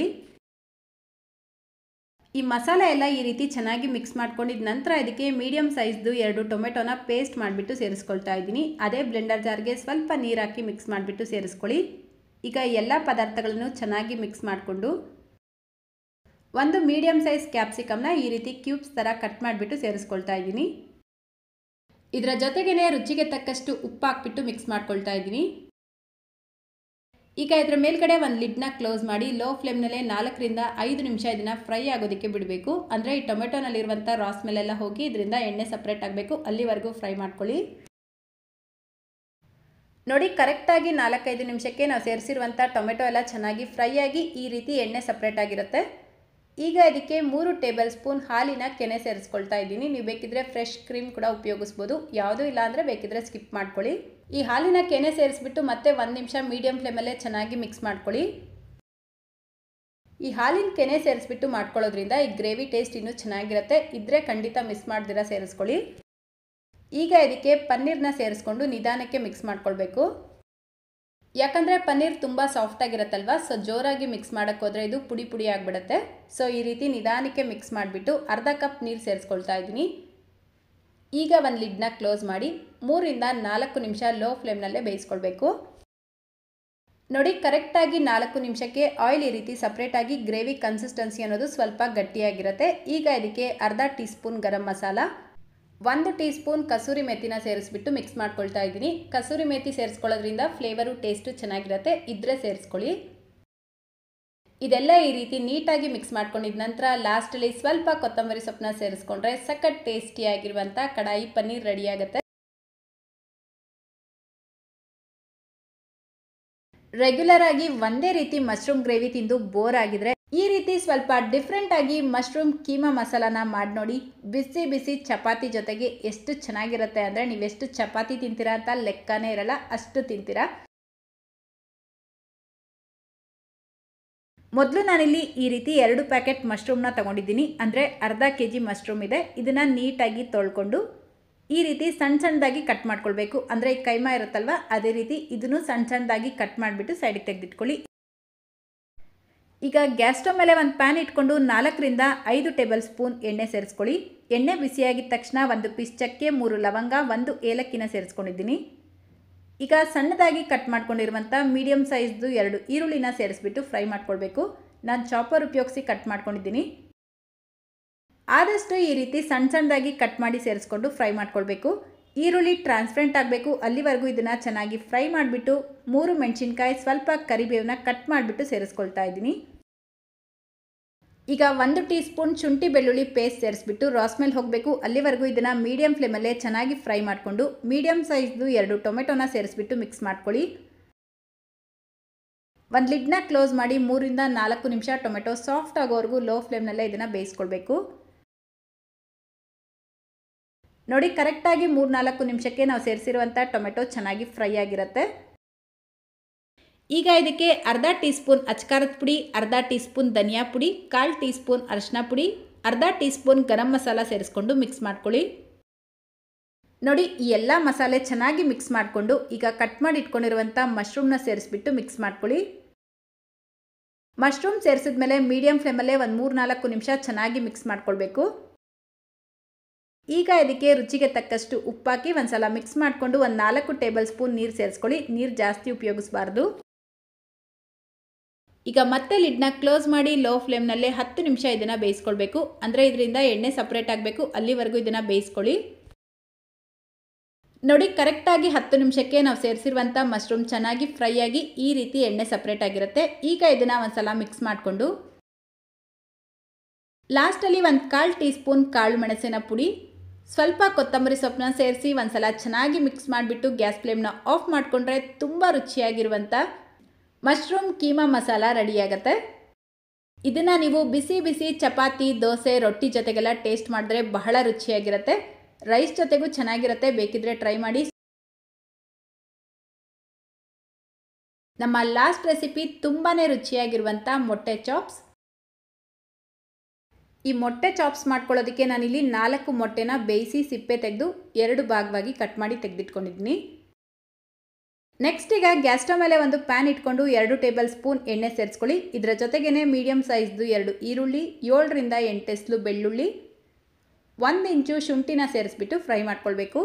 ಈ ಮಸಾಲೆ ಎಲ್ಲ ಈ ರೀತಿ ಚೆನ್ನಾಗಿ ಮಿಕ್ಸ್ ಮಾಡ್ಕೊಂಡಿದ ನಂತರ ಇದಕ್ಕೆ ಮೀಡಿಯಮ್ ಸೈಜ್ದು 2 ಟೊಮೆಟೊನ ಪೇಸ್ಟ್ ಮಾಡಿಬಿಟ್ಟು ಸೇರಿಸ್ಕೊಳ್ತಾ ಇದ್ದೀನಿ. ಅದೇ ಬ್ಲೆಂಡರ್ ಜಾರ್ಗೆ ಸ್ವಲ್ಪ ನೀರು ಹಾಕಿ ಮಿಕ್ಸ್ ಮಾಡಿಬಿಟ್ಟು ಸೇರಿಸ್ಕೊಳ್ಳಿ. ಈಗ ಎಲ್ಲ ಪದಾರ್ಥಗಳನ್ನು ಚೆನ್ನಾಗಿ ಮಿಕ್ಸ್ ಮಾಡಿಕೊಂಡು ಒಂದು ಮೀಡಿಯಮ್ ಸೈಜ್ ಕ್ಯಾಪ್ಸಿಕಮ್ನ ಈ ರೀತಿ ಕ್ಯೂಬ್ಸ್ ಥರ ಕಟ್ ಮಾಡಿಬಿಟ್ಟು ಸೇರಿಸ್ಕೊಳ್ತಾ ಇದ್ದೀನಿ. ಇದರ ಜೊತೆಗೇ ರುಚಿಗೆ ತಕ್ಕಷ್ಟು ಉಪ್ಪು ಹಾಕ್ಬಿಟ್ಟು ಮಿಕ್ಸ್ ಮಾಡ್ಕೊಳ್ತಾ ಇದ್ದೀನಿ. ಈಗ ಇದರ ಮೇಲ್ಗಡೆ ಒಂದು ಲಿಡ್ನ ಕ್ಲೋಸ್ ಮಾಡಿ ಲೋ ಫ್ಲೇಮ್ನಲ್ಲೇ 4 ರಿಂದ 5 ನಿಮಿಷ ಇದನ್ನು ಫ್ರೈ ಆಗೋದಕ್ಕೆ ಬಿಡಬೇಕು. ಅಂದರೆ ಈ ಟೊಮೆಟೊನಲ್ಲಿರುವಂಥ ರಾ ಸ್ಮೆಲ್ ಎಲ್ಲ ಹೋಗಿ ಇದರಿಂದ ಎಣ್ಣೆ ಸಪ್ರೇಟ್ ಆಗಬೇಕು, ಅಲ್ಲಿವರೆಗೂ ಫ್ರೈ ಮಾಡ್ಕೊಳ್ಳಿ. ನೋಡಿ, ಕರೆಕ್ಟಾಗಿ 4-5 ನಿಮಿಷಕ್ಕೆ ನಾವು ಸೇರಿಸಿರುವಂಥ ಟೊಮೆಟೊ ಎಲ್ಲ ಚೆನ್ನಾಗಿ ಫ್ರೈ ಆಗಿ ಈ ರೀತಿ ಎಣ್ಣೆ ಸಪ್ರೇಟ್ ಆಗಿರುತ್ತೆ. ಈಗ ಇದಕ್ಕೆ 3 ಟೇಬಲ್ ಸ್ಪೂನ್ ಹಾಲಿನ ಕೆನೆ ಸೇರಿಸ್ಕೊಳ್ತಾ ಇದ್ದೀನಿ. ನೀವು ಬೇಕಿದ್ರೆ ಫ್ರೆಶ್ ಕ್ರೀಮ್ ಕೂಡ ಉಪಯೋಗಿಸ್ಬೋದು, ಯಾವುದೂ ಇಲ್ಲ ಅಂದರೆ ಬೇಕಿದ್ರೆ ಸ್ಕಿಪ್ ಮಾಡ್ಕೊಳ್ಳಿ. ಈ ಹಾಲಿನ ಕೆನೆ ಸೇರಿಸ್ಬಿಟ್ಟು ಮತ್ತೆ 1 ನಿಮಿಷ ಮೀಡಿಯಂ ಫ್ಲೇಮಲ್ಲೇ ಚೆನ್ನಾಗಿ ಮಿಕ್ಸ್ ಮಾಡ್ಕೊಳ್ಳಿ. ಈ ಹಾಲಿನ ಕೆನೆ ಸೇರಿಸ್ಬಿಟ್ಟು ಮಾಡ್ಕೊಳ್ಳೋದ್ರಿಂದ ಈ ಗ್ರೇವಿ ಟೇಸ್ಟ್ ಇನ್ನೂ ಚೆನ್ನಾಗಿರುತ್ತೆ. ಇದ್ರೆ ಖಂಡಿತ ಮಿಸ್ ಮಾಡ್ದಿರ ಸೇರಿಸ್ಕೊಳ್ಳಿ. ಈಗ ಇದಕ್ಕೆ ಪನ್ನೀರ್ನ ಸೇರಿಸ್ಕೊಂಡು ನಿಧಾನಕ್ಕೆ ಮಿಕ್ಸ್ ಮಾಡ್ಕೊಳ್ಬೇಕು. ಯಾಕಂದರೆ ಪನ್ನೀರ್ ತುಂಬ ಸಾಫ್ಟಾಗಿರುತ್ತಲ್ವ, ಸೊ ಜೋರಾಗಿ ಮಿಕ್ಸ್ ಮಾಡೋಕ್ಕೆ ಹೋದರೆ ಇದು ಪುಡಿ ಪುಡಿ ಆಗಿಬಿಡುತ್ತೆ. ಸೊ ಈ ರೀತಿ ನಿಧಾನಕ್ಕೆ ಮಿಕ್ಸ್ ಮಾಡಿಬಿಟ್ಟು ಅರ್ಧ ಕಪ್ ನೀರು ಸೇರಿಸ್ಕೊಳ್ತಾ ಇದ್ದೀನಿ. ಈಗ ಒಂದು ಲಿಡ್ನ ಕ್ಲೋಸ್ ಮಾಡಿ 3 ರಿಂದ 4 ನಿಮಿಷ ಲೋ ಫ್ಲೇಮ್ನಲ್ಲೇ ಬೇಯಿಸ್ಕೊಳ್ಬೇಕು. ನೋಡಿ, ಕರೆಕ್ಟಾಗಿ 4 ನಿಮಿಷಕ್ಕೆ ಆಯಿಲ್ ಈ ರೀತಿ ಸಪ್ರೇಟಾಗಿ ಗ್ರೇವಿ ಕನ್ಸಿಸ್ಟೆನ್ಸಿ ಅನ್ನೋದು ಸ್ವಲ್ಪ ಗಟ್ಟಿಯಾಗಿರುತ್ತೆ. ಈಗ ಇದಕ್ಕೆ ಅರ್ಧ teaspoon garam masala, 1 teaspoon kasuri ಮೆಥಿನ ಸೇರಿಸ್ಬಿಟ್ಟು ಮಿಕ್ಸ್ ಮಾಡ್ಕೊಳ್ತಾ ಇದ್ದೀನಿ. ಕಸೂರಿ ಮೆಥಿ ಸೇರಿಸ್ಕೊಳ್ಳೋದ್ರಿಂದ ಫ್ಲೇವರು ಟೇಸ್ಟು ಚೆನ್ನಾಗಿರುತ್ತೆ, ಇದ್ರೆ ಸೇರಿಸ್ಕೊಳ್ಳಿ. ಇದೆಲ್ಲ ಈ ರೀತಿ ನೀಟಾಗಿ ಮಿಕ್ಸ್ ಮಾಡ್ಕೊಂಡಿದ ನಂತರ ಲಾಸ್ಟಲ್ಲಿ ಸ್ವಲ್ಪ ಕೊತ್ತಂಬರಿ ಸೊಪ್ಪನ್ನ ಸೇರಿಸ್ಕೊಂಡ್ರೆ ಸಖತ್ ಟೇಸ್ಟಿಯಾಗಿರುವಂಥ ಕಡಾಯಿ ಪನ್ನೀರ್ ರೆಡಿಯಾಗುತ್ತೆ. ರೆಗ್ಯುಲರ್ ಆಗಿ ಒಂದೇ ರೀತಿ ಮಶ್ರೂಮ್ ಗ್ರೇವಿ ತಿಂದು ಬೋರ್ ಆಗಿದ್ರೆ ಈ ರೀತಿ ಸ್ವಲ್ಪ ಡಿಫ್ರೆಂಟ್ ಆಗಿ ಮಶ್ರೂಮ್ ಕೀಮಾ ಮಸಾಲಾನ ಮಾಡಿ ನೋಡಿ. ಬಿಸಿ ಬಿಸಿ ಚಪಾತಿ ಜೊತೆಗೆ ಎಷ್ಟು ಚೆನ್ನಾಗಿರುತ್ತೆ ಅಂದರೆ ನೀವೆಷ್ಟು ಚಪಾತಿ ತಿಂತೀರಾ ಅಂತ ಲೆಕ್ಕನೇ ಇರಲ್ಲ, ಅಷ್ಟು ತಿಂತೀರಾ. ಮೊದಲು ನಾನಿಲ್ಲಿ ಈ ರೀತಿ 2 ಪ್ಯಾಕೆಟ್ ಮಶ್ರೂಮ್ನ ತೊಗೊಂಡಿದ್ದೀನಿ. ಅಂದರೆ ಅರ್ಧ kg ಮಶ್ರೂಮ್ ಇದೆ. ಇದನ್ನು ನೀಟಾಗಿ ತೊಳ್ಕೊಂಡು ಈ ರೀತಿ ಸಣ್ಣ ಸಣ್ಣದಾಗಿ ಕಟ್ ಮಾಡ್ಕೊಳ್ಬೇಕು. ಅಂದರೆ ಈ ಕೈಮಾ ಇರುತ್ತಲ್ವ, ಅದೇ ರೀತಿ ಇದನ್ನು ಸಣ್ಣ ಸಣ್ಣದಾಗಿ ಕಟ್ ಮಾಡಿಬಿಟ್ಟು ಸೈಡಿಗೆ ತೆಗೆದಿಟ್ಕೊಳ್ಳಿ. ಈಗ ಗ್ಯಾಸ್ ಸ್ಟವ್ ಮೇಲೆ ಒಂದು ಪ್ಯಾನ್ ಇಟ್ಕೊಂಡು 4 ರಿಂದ 5 ಟೇಬಲ್ ಸ್ಪೂನ್ ಎಣ್ಣೆ ಸೇರಿಸ್ಕೊಳ್ಳಿ. ಎಣ್ಣೆ ಬಿಸಿಯಾಗಿದ್ದ ತಕ್ಷಣ 1 ಪೀಸ್ ಚಕ್ಕೆ, 3 ಲವಂಗ, 1 ಏಲಕ್ಕಿನ ಸೇರಿಸ್ಕೊಂಡಿದ್ದೀನಿ. ಈಗ ಸಣ್ಣದಾಗಿ ಕಟ್ ಮಾಡ್ಕೊಂಡಿರುವಂಥ ಮೀಡಿಯಮ್ ಸೈಜ್ದು 2 ಈರುಳ್ಳಿನ ಸೇರಿಸ್ಬಿಟ್ಟು ಫ್ರೈ ಮಾಡ್ಕೊಳ್ಬೇಕು. ನಾನು ಚಾಪರ್ ಉಪಯೋಗಿಸಿ ಕಟ್ ಮಾಡ್ಕೊಂಡಿದ್ದೀನಿ. ಆದಷ್ಟು ಈ ರೀತಿ ಸಣ್ಣ ಸಣ್ಣದಾಗಿ ಕಟ್ ಮಾಡಿ ಸೇರಿಸ್ಕೊಂಡು ಫ್ರೈ ಮಾಡ್ಕೊಳ್ಬೇಕು. ಈರುಳ್ಳಿ ಟ್ರಾನ್ಸ್ಪರೆಂಟ್ ಆಗಬೇಕು, ಅಲ್ಲಿವರೆಗೂ ಇದನ್ನು ಚೆನ್ನಾಗಿ ಫ್ರೈ ಮಾಡಿಬಿಟ್ಟು 3 ಮೆಣಸಿನ್ಕಾಯಿ, ಸ್ವಲ್ಪ ಕರಿಬೇವನ್ನ ಕಟ್ ಮಾಡಿಬಿಟ್ಟು ಸೇರಿಸ್ಕೊಳ್ತಾ ಇದ್ದೀನಿ. ಈಗ 1 ಟೀ ಸ್ಪೂನ್ ಶುಂಠಿ ಬೆಳ್ಳುಳ್ಳಿ ಪೇಸ್ಟ್ ಸೇರಿಸ್ಬಿಟ್ಟು ರಾ ಸ್ಮೆಲ್ ಹೋಗಬೇಕು, ಅಲ್ಲಿವರೆಗೂ ಇದನ್ನು ಮೀಡಿಯಂ ಫ್ಲೇಮಲ್ಲೇ ಚೆನ್ನಾಗಿ ಫ್ರೈ ಮಾಡಿಕೊಂಡು ಮೀಡಿಯಮ್ ಸೈಜ್ದು 2 ಟೊಮೆಟೊನ ಸೇರಿಸ್ಬಿಟ್ಟು ಮಿಕ್ಸ್ ಮಾಡ್ಕೊಳ್ಳಿ. ಒಂದು ಲಿಡ್ನ ಕ್ಲೋಸ್ ಮಾಡಿ 3 ರಿಂದ 4 ನಿಮಿಷ ಟೊಮೆಟೊ ಸಾಫ್ಟ್ ಆಗೋವರೆಗೂ ಲೋ ಫ್ಲೇಮ್ನಲ್ಲೇ ಇದನ್ನು ಬೇಯಿಸ್ಕೊಳ್ಬೇಕು. ನೋಡಿ, ಕರೆಕ್ಟಾಗಿ 3-4 ನಿಮಿಷಕ್ಕೆ ನಾವು ಸೇರಿಸಿರುವಂಥ ಟೊಮೆಟೊ ಚೆನ್ನಾಗಿ ಫ್ರೈ ಆಗಿರುತ್ತೆ. ಈಗ ಇದಕ್ಕೆ ಅರ್ಧ ಟೀ ಸ್ಪೂನ್ ಅಚ್ಕಾರದ ಪುಡಿ, ಅರ್ಧ ಟೀ ಸ್ಪೂನ್ ಧನಿಯಾ ಪುಡಿ, 1/4 ಟೀ ಸ್ಪೂನ್ ಅರಿಶಿನ ಪುಡಿ, ಅರ್ಧ ಟೀ ಸ್ಪೂನ್ ಗರಂ ಮಸಾಲ ಸೇರಿಸ್ಕೊಂಡು ಮಿಕ್ಸ್ ಮಾಡ್ಕೊಳ್ಳಿ. ನೋಡಿ, ಈ ಎಲ್ಲ ಮಸಾಲೆ ಚೆನ್ನಾಗಿ ಮಿಕ್ಸ್ ಮಾಡಿಕೊಂಡು ಈಗ ಕಟ್ ಮಾಡಿ ಇಟ್ಕೊಂಡಿರುವಂಥ ಮಶ್ರೂಮ್ನ ಸೇರಿಸ್ಬಿಟ್ಟು ಮಿಕ್ಸ್ ಮಾಡ್ಕೊಳ್ಳಿ. ಮಶ್ರೂಮ್ ಸೇರಿಸಿದ್ಮೇಲೆ ಮೀಡಿಯಂ ಫ್ಲೇಮಲ್ಲೇ ಒಂದು 3-4 ನಿಮಿಷ ಚೆನ್ನಾಗಿ ಮಿಕ್ಸ್ ಮಾಡ್ಕೊಳ್ಬೇಕು. ಈಗ ಇದಕ್ಕೆ ರುಚಿಗೆ ತಕ್ಕಷ್ಟು ಉಪ್ಪಾಕಿ ಒಂದ್ಸಲ ಮಿಕ್ಸ್ ಮಾಡಿಕೊಂಡು 4 ಟೇಬಲ್ ಸ್ಪೂನ್ ನೀರು ಸೇರಿಸ್ಕೊಳ್ಳಿ. ನೀರು ಜಾಸ್ತಿ ಉಪಯೋಗಿಸಬಾರ್ದು. ಈಗ ಮತ್ತೆ ಲಿಡ್ನ ಕ್ಲೋಸ್ ಮಾಡಿ ಲೋ ಫ್ಲೇಮ್ನಲ್ಲೇ 10 ನಿಮಿಷ ಇದನ್ನು ಬೇಯಿಸ್ಕೊಳ್ಬೇಕು. ಅಂದರೆ ಇದರಿಂದ ಎಣ್ಣೆ ಸಪ್ರೇಟ್ ಆಗಬೇಕು, ಅಲ್ಲಿವರೆಗೂ ಇದನ್ನು ಬೇಯಿಸ್ಕೊಳ್ಳಿ. ನೋಡಿ, ಕರೆಕ್ಟಾಗಿ 10 ನಿಮಿಷಕ್ಕೆ ನಾವು ಸೇರಿಸಿರುವಂಥ ಮಶ್ರೂಮ್ ಚೆನ್ನಾಗಿ ಫ್ರೈ ಆಗಿ ಈ ರೀತಿ ಎಣ್ಣೆ ಸಪ್ರೇಟ್ ಆಗಿರುತ್ತೆ. ಈಗ ಇದನ್ನು ಒಂದ್ಸಲ ಮಿಕ್ಸ್ ಮಾಡಿಕೊಂಡು ಲಾಸ್ಟಲ್ಲಿ 1/4 ಟೀ ಸ್ಪೂನ್ ಕಾಳು ಮೆಣಸಿನ ಪುಡಿ, ಸ್ವಲ್ಪ ಕೊತ್ತಂಬರಿ ಸೊಪ್ಪನ್ನ ಸೇರಿಸಿ ಒಂದ್ಸಲ ಚೆನ್ನಾಗಿ ಮಿಕ್ಸ್ ಮಾಡಿಬಿಟ್ಟು ಗ್ಯಾಸ್ ಫ್ಲೇಮ್ನ ಆಫ್ ಮಾಡಿಕೊಂಡ್ರೆ ತುಂಬ ರುಚಿಯಾಗಿರುವಂಥ ಮಶ್ರೂಮ್ ಕೀಮಾ ಮಸಾಲ ರೆಡಿಯಾಗತ್ತೆ. ಇದನ್ನು ನೀವು ಬಿಸಿ ಬಿಸಿ ಚಪಾತಿ, ದೋಸೆ, ರೊಟ್ಟಿ ಜೊತೆಗೆಲ್ಲ ಟೇಸ್ಟ್ ಮಾಡಿದ್ರೆ ಬಹಳ ರುಚಿಯಾಗಿರುತ್ತೆ. ರೈಸ್ ಜೊತೆಗೂ ಚೆನ್ನಾಗಿರುತ್ತೆ, ಬೇಕಿದ್ರೆ ಟ್ರೈ ಮಾಡಿ. ನಮ್ಮ ಲಾಸ್ಟ್ ರೆಸಿಪಿ ತುಂಬಾ ರುಚಿಯಾಗಿರುವಂಥ ಮೊಟ್ಟೆ ಚಾಪ್ಸ್. ಈ ಮೊಟ್ಟೆ ಚಾಪ್ಸ್ ಮಾಡ್ಕೊಳ್ಳೋದಕ್ಕೆ ನಾನಿಲ್ಲಿ 4 ಮೊಟ್ಟೆನ ಬೇಯಿಸಿ ಸಿಪ್ಪೆ ತೆಗೆದು 2 ಭಾಗವಾಗಿ ಕಟ್ ಮಾಡಿ ತೆಗೆದಿಟ್ಕೊಂಡಿದ್ದೀನಿ. ನೆಕ್ಸ್ಟ್ ಈಗ ಗ್ಯಾಸ್ ಸ್ಟವ್ ಮೇಲೆ ಒಂದು ಪ್ಯಾನ್ ಇಟ್ಕೊಂಡು 2 ಟೇಬಲ್ ಸ್ಪೂನ್ ಎಣ್ಣೆ ಸೇರಿಸ್ಕೊಳ್ಳಿ. ಇದರ ಜೊತೆಗೇನೆ ಮೀಡಿಯಂ ಸೈಜ್ದು 2 ಈರುಳ್ಳಿ, 7 ರಿಂದ 8 ಎಸ್ಲು ಬೆಳ್ಳುಳ್ಳಿ, 1 ಇಂಚು ಶುಂಠಿನ ಸೇರಿಸ್ಬಿಟ್ಟು ಫ್ರೈ ಮಾಡ್ಕೊಳ್ಬೇಕು.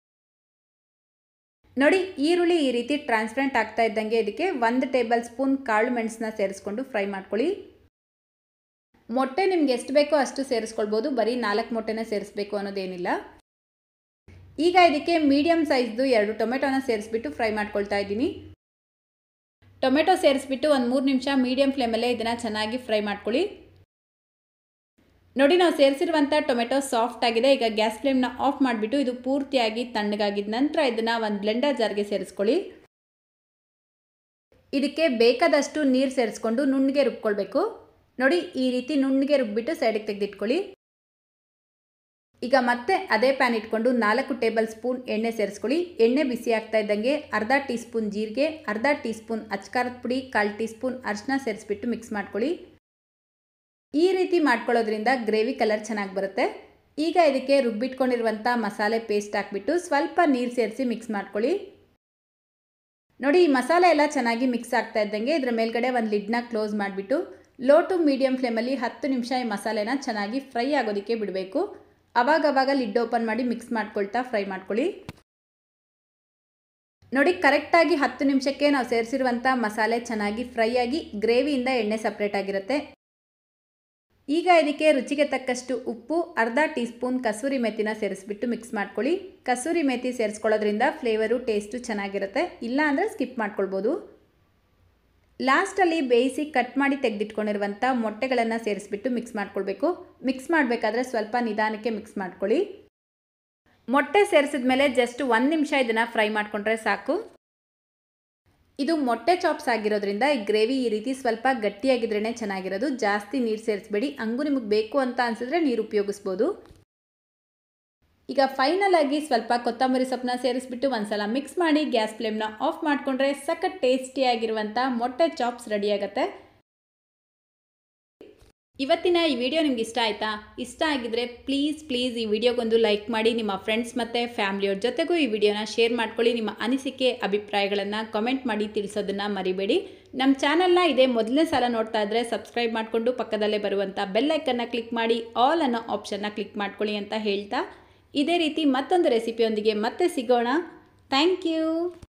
ನೋಡಿ, ಈರುಳ್ಳಿ ಈ ರೀತಿ ಟ್ರಾನ್ಸ್ಪರೆಂಟ್ ಆಗ್ತಾ ಇದ್ದಂಗೆ ಇದಕ್ಕೆ 1 ಟೇಬಲ್ ಸ್ಪೂನ್ ಕಾಳು ಮೆಣಸನ್ನ ಸೇರಿಸ್ಕೊಂಡು ಫ್ರೈ ಮಾಡ್ಕೊಳ್ಳಿ. ಮೊಟ್ಟೆ ನಿಮ್ಗೆ ಎಷ್ಟು ಬೇಕೋ ಅಷ್ಟು ಸೇರಿಸ್ಕೊಳ್ಬೋದು, ಬರೀ 4 ಮೊಟ್ಟೆನೇ ಸೇರಿಸ್ಬೇಕು ಅನ್ನೋದೇನಿಲ್ಲ. ಈಗ ಇದಕ್ಕೆ ಮೀಡಿಯಂ ಸೈಜ್ದು 2 ಟೊಮೆಟೊನ ಸೇರಿಸ್ಬಿಟ್ಟು ಫ್ರೈ ಮಾಡ್ಕೊಳ್ತಾ ಇದ್ದೀನಿ. ಟೊಮೆಟೊ ಸೇರಿಸ್ಬಿಟ್ಟು ಒಂದು 3 ನಿಮಿಷ ಮೀಡಿಯಂ ಫ್ಲೇಮಲ್ಲೇ ಇದನ್ನು ಚೆನ್ನಾಗಿ ಫ್ರೈ ಮಾಡ್ಕೊಳ್ಳಿ. ನೋಡಿ, ನಾವು ಸೇರಿಸಿರುವಂಥ ಟೊಮೆಟೊ ಸಾಫ್ಟ್ ಆಗಿದೆ. ಈಗ ಗ್ಯಾಸ್ ಫ್ಲೇಮ್ನ ಆಫ್ ಮಾಡಿಬಿಟ್ಟು ಇದು ಪೂರ್ತಿಯಾಗಿ ತಣ್ಣಗಾಗಿದ್ದ ನಂತರ ಇದನ್ನು ಒಂದು ಬ್ಲೆಂಡರ್ ಜಾರ್ಗೆ ಸೇರಿಸ್ಕೊಳ್ಳಿ. ಇದಕ್ಕೆ ಬೇಕಾದಷ್ಟು ನೀರು ಸೇರಿಸ್ಕೊಂಡು ನುಣ್ಣಗೆ ರುಬ್ಕೊಳ್ಬೇಕು. ನೋಡಿ, ಈ ರೀತಿ ನುಣ್ಣಗೆ ರುಬ್ಬಿಟ್ಟು ಸೈಡಿಗೆ ತೆಗೆದಿಟ್ಕೊಳ್ಳಿ. ಈಗ ಮತ್ತೆ ಅದೇ ಪ್ಯಾನ್ ಇಟ್ಕೊಂಡು 4 ಟೇಬಲ್ ಸ್ಪೂನ್ ಎಣ್ಣೆ ಸೇರಿಸ್ಕೊಳ್ಳಿ. ಎಣ್ಣೆ ಬಿಸಿ ಆಗ್ತಾ ಇದ್ದಂಗೆ ಅರ್ಧ ಟೀ ಸ್ಪೂನ್ ಜೀರಿಗೆ, ಅರ್ಧ ಟೀ ಸ್ಪೂನ್ ಅಚ್ಕಾರದ ಪುಡಿ, 1/4 ಟೀ ಸ್ಪೂನ್ ಅರಿಶಿನ ಸೇರಿಸ್ಬಿಟ್ಟು ಮಿಕ್ಸ್ ಮಾಡ್ಕೊಳ್ಳಿ. ಈ ರೀತಿ ಮಾಡ್ಕೊಳ್ಳೋದ್ರಿಂದ ಗ್ರೇವಿ ಕಲರ್ ಚೆನ್ನಾಗಿ ಬರುತ್ತೆ. ಈಗ ಇದಕ್ಕೆ ರುಬ್ಬಿಟ್ಕೊಂಡಿರುವಂಥ ಮಸಾಲೆ ಪೇಸ್ಟ್ ಹಾಕ್ಬಿಟ್ಟು ಸ್ವಲ್ಪ ನೀರು ಸೇರಿಸಿ ಮಿಕ್ಸ್ ಮಾಡ್ಕೊಳ್ಳಿ. ನೋಡಿ, ಈ ಮಸಾಲೆ ಎಲ್ಲ ಚೆನ್ನಾಗಿ ಮಿಕ್ಸ್ ಆಗ್ತಾ ಇದ್ದಂಗೆ ಇದರ ಮೇಲ್ಗಡೆ ಒಂದು ಲಿಡ್ನ ಕ್ಲೋಸ್ ಮಾಡಿಬಿಟ್ಟು ಲೋ ಟು ಮೀಡಿಯಂ ಫ್ಲೇಮಲ್ಲಿ 10 ನಿಮಿಷ ಈ ಮಸಾಲೆನ ಚೆನ್ನಾಗಿ ಫ್ರೈ ಆಗೋದಕ್ಕೆ ಬಿಡಬೇಕು. ಅವಾಗವಾಗ ಲಿಡ್ ಓಪನ್ ಮಾಡಿ ಮಿಕ್ಸ್ ಮಾಡ್ಕೊಳ್ತಾ ಫ್ರೈ ಮಾಡ್ಕೊಳ್ಳಿ. ನೋಡಿ, ಕರೆಕ್ಟಾಗಿ 10 ನಿಮಿಷಕ್ಕೆ ನಾವು ಸೇರಿಸಿರುವಂಥ ಮಸಾಲೆ ಚೆನ್ನಾಗಿ ಫ್ರೈ ಆಗಿ ಗ್ರೇವಿಯಿಂದ ಎಣ್ಣೆ ಸಪ್ರೇಟ್ ಆಗಿರುತ್ತೆ. ಈಗ ಇದಕ್ಕೆ ರುಚಿಗೆ ತಕ್ಕಷ್ಟು ಉಪ್ಪು, ಅರ್ಧ ಟೀ ಸ್ಪೂನ್ ಕಸೂರಿ ಮೆಥಿನ ಸೇರಿಸ್ಬಿಟ್ಟು ಮಿಕ್ಸ್ ಮಾಡ್ಕೊಳ್ಳಿ. ಕಸೂರಿ ಮೆಥಿ ಸೇರಿಸ್ಕೊಳ್ಳೋದ್ರಿಂದ ಫ್ಲೇವರು ಟೇಸ್ಟು ಚೆನ್ನಾಗಿರುತ್ತೆ, ಇಲ್ಲ ಅಂದರೆ ಸ್ಕಿಪ್ ಮಾಡ್ಕೊಳ್ಬೋದು. ಲಾಸ್ಟಲ್ಲಿ ಬೇಯಿಸಿ ಕಟ್ ಮಾಡಿ ತೆಗೆದಿಟ್ಕೊಂಡಿರುವಂಥ ಮೊಟ್ಟೆಗಳನ್ನು ಸೇರಿಸ್ಬಿಟ್ಟು ಮಿಕ್ಸ್ ಮಾಡ್ಕೊಳ್ಬೇಕು. ಮಿಕ್ಸ್ ಮಾಡಬೇಕಾದ್ರೆ ಸ್ವಲ್ಪ ನಿಧಾನಕ್ಕೆ ಮಿಕ್ಸ್ ಮಾಡ್ಕೊಳ್ಳಿ. ಮೊಟ್ಟೆ ಸೇರಿಸಿದ ಮೇಲೆ ಜಸ್ಟ್ 1 ನಿಮಿಷ ಇದನ್ನು ಫ್ರೈ ಮಾಡಿಕೊಂಡ್ರೆ ಸಾಕು. ಇದು ಮೊಟ್ಟೆ ಚಾಪ್ಸ್ ಆಗಿರೋದ್ರಿಂದ ಈ ಗ್ರೇವಿ ಈ ರೀತಿ ಸ್ವಲ್ಪ ಗಟ್ಟಿಯಾಗಿದ್ರೇ ಚೆನ್ನಾಗಿರೋದು. ಜಾಸ್ತಿ ನೀರು ಸೇರಿಸಬೇಡಿ, ಹಂಗೂ ನಿಮಗೆ ಬೇಕು ಅಂತ ಅನಿಸಿದ್ರೆ ನೀರು ಉಪಯೋಗಿಸ್ಬೋದು. ಈಗ ಫೈನಲ್ ಆಗಿ ಸ್ವಲ್ಪ ಕೊತ್ತಂಬರಿ ಸೊಪ್ಪನ್ನ ಸೇರಿಸ್ಬಿಟ್ಟು ಒಂದ್ಸಲ ಮಿಕ್ಸ್ ಮಾಡಿ ಗ್ಯಾಸ್ ಫ್ಲೇಮ್ನ ಆಫ್ ಮಾಡಿಕೊಂಡ್ರೆ ಸಖತ್ ಟೇಸ್ಟಿಯಾಗಿರುವಂಥ ಮೊಟ್ಟೆ ಚಾಪ್ಸ್ ರೆಡಿಯಾಗುತ್ತೆ. ಇವತ್ತಿನ ಈ ವಿಡಿಯೋ ನಿಮ್ಗೆ ಇಷ್ಟ ಆಯಿತಾ? ಇಷ್ಟ ಆಗಿದ್ರೆ ಪ್ಲೀಸ್ ಈ ವಿಡಿಯೋಗೊಂದು ಲೈಕ್ ಮಾಡಿ, ನಿಮ್ಮ ಫ್ರೆಂಡ್ಸ್ ಮತ್ತು ಫ್ಯಾಮಿಲಿಯವ್ರ ಜೊತೆಗೂ ಈ ವಿಡಿಯೋನ ಶೇರ್ ಮಾಡ್ಕೊಳ್ಳಿ. ನಿಮ್ಮ ಅನಿಸಿಕೆ ಅಭಿಪ್ರಾಯಗಳನ್ನು ಕಮೆಂಟ್ ಮಾಡಿ ತಿಳಿಸೋದನ್ನು ಮರಿಬೇಡಿ. ನಮ್ಮ ಚಾನಲ್ನ ಇದೇ ಮೊದಲನೇ ಸಲ ನೋಡ್ತಾ ಇದ್ದರೆ ಸಬ್ಸ್ಕ್ರೈಬ್ ಮಾಡಿಕೊಂಡು ಪಕ್ಕದಲ್ಲೇ ಬರುವಂಥ ಬೆಲ್ ಐಕನ್ನ ಕ್ಲಿಕ್ ಮಾಡಿ ಆಲ್ ಅನ್ನೋ ಆಪ್ಷನ್ನ ಕ್ಲಿಕ್ ಮಾಡ್ಕೊಳ್ಳಿ ಅಂತ ಹೇಳ್ತಾ, ಇದೇ ರೀತಿ ಮತ್ತೊಂದು ರೆಸಿಪಿಯೊಂದಿಗೆ ಮತ್ತೆ ಸಿಗೋಣ. Thank you.